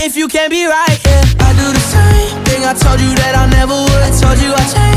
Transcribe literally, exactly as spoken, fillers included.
if you can't be right, yeah. I do the same thing I told you that I never would. I told you I changed